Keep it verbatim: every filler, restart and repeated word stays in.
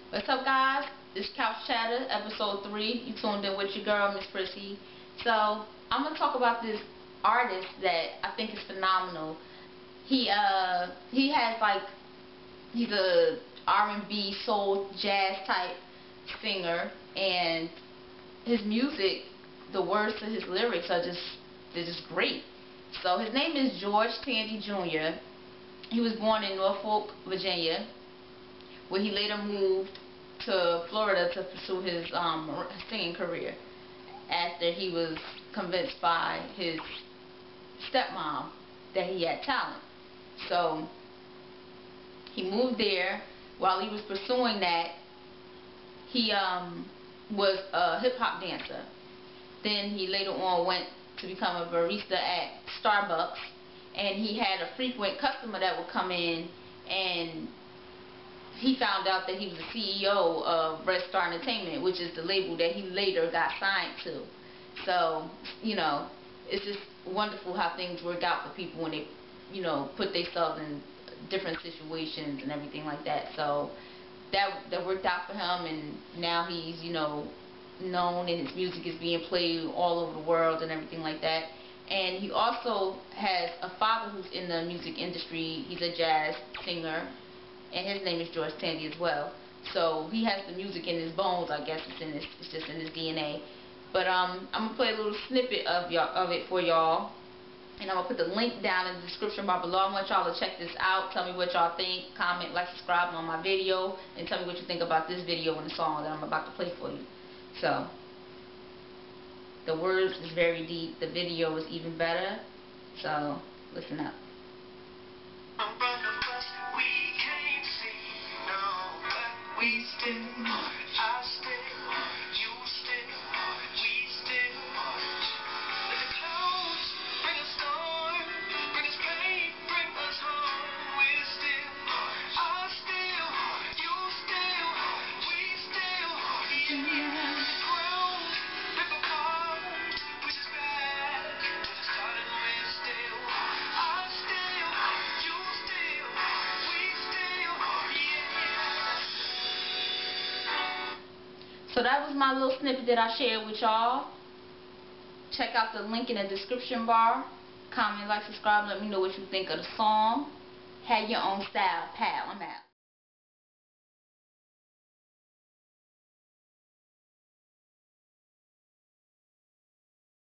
What's up, guys? It's Couch Chatter, episode three. You tuned in with your girl, Miss Prissy. So, I'm going to talk about this artist that I think is phenomenal. He, uh, he has, like, he's a R and B, soul, jazz type singer, and his music, the words to his lyrics are just, they're just great. So, his name is George Tandy Junior He was born in Norfolk, Virginia, where he later moved to Florida to pursue his um, singing career after he was convinced by his stepmom that he had talent. So he moved there. While he was pursuing that, he um, was a hip-hop dancer. Then he later on went to become a barista at Starbucks, and he had a frequent customer that would come in, and he found out that he was the C E O of Red Star Entertainment, which is the label that he later got signed to. So, you know, it's just wonderful how things work out for people when they, you know, put themselves in different situations and everything like that. So that that worked out for him, and now he's, you know, known, and his music is being played all over the world and everything like that. And he also has a father who's in the music industry. He's a jazz singer, and his name is George Tandy as well. So he has the music in his bones, I guess. It's in his, it's just in his D N A. But um, I'm gonna play a little snippet of y'all of it for y'all, and I'm gonna put the link down in the description bar below. I want y'all to check this out. Tell me what y'all think. Comment, like, subscribe on my video, and tell me what you think about this video and the song that I'm about to play for you. So the words is very deep. The video is even better. So listen up. We still march, I still march, you still march, we still march. Let the clouds bring us storm, bring us pain, bring us harm. We still march, I still march, you still march, we still march. Yeah, the ground rip apart, push us back, push us started, we still march, I still march, you still march, we still march. Yeah. So that was my little snippet that I shared with y'all. Check out the link in the description bar. Comment, like, subscribe, let me know what you think of the song. Have your own style, pal. I'm out.